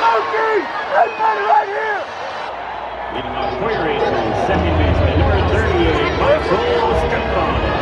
Leading off Poyer Angels, second baseman, number 38, Michael Stefan.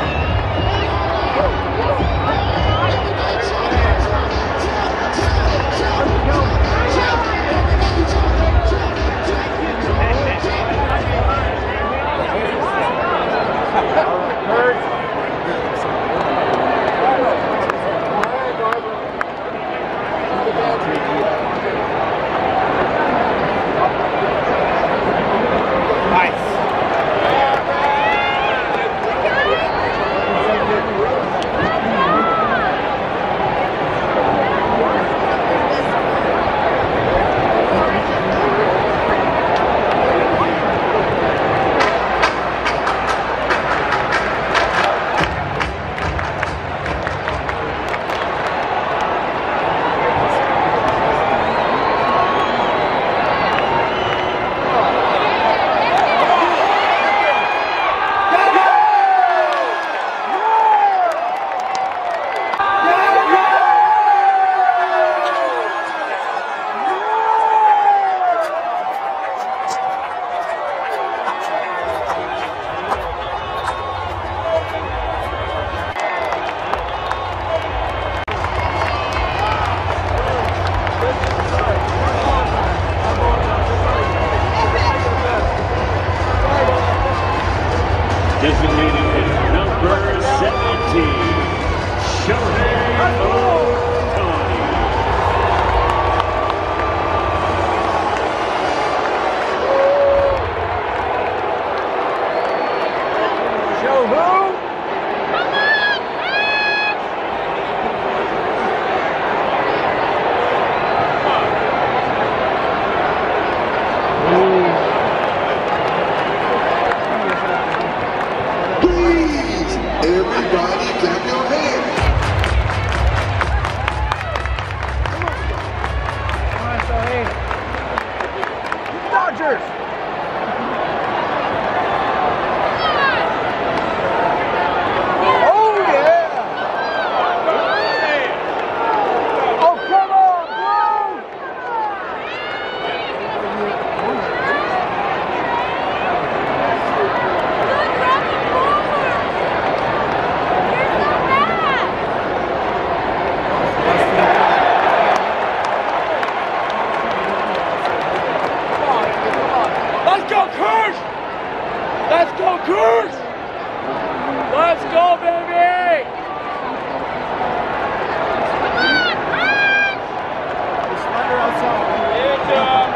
Designated hitter number 17, Shohei Ohtani. Show who? Everybody clap your hands. Dodgers! Oh, yeah! Oh, come on, Blue! Let's go, Kurt! Let's go, Kurt! Let's go, baby! Slender outside.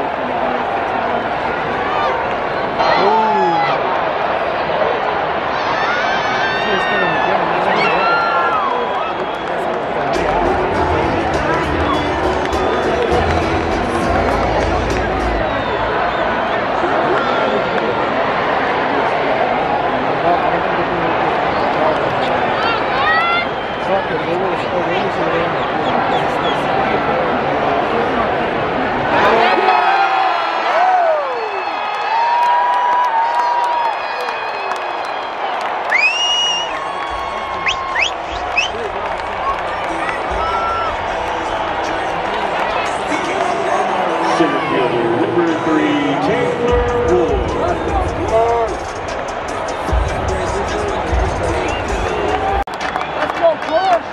Center fielder number 3, Taylor Ward. Let's go, Crush!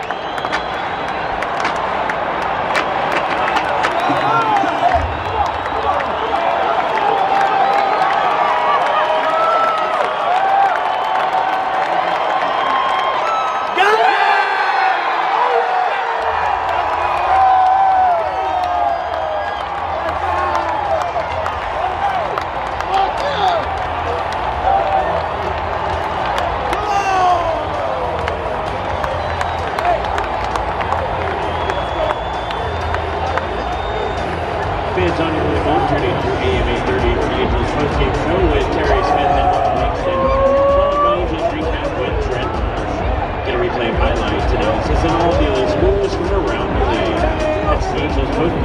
Fans on your way home, turning to AM 830 for the Angels postgame show with Terry Smith and Mark Nixon. Paul Gomes is recap with Trent Marsh. Get a replay of highlights, analysis, and all the other scores from around the league. That's the Angels postgame.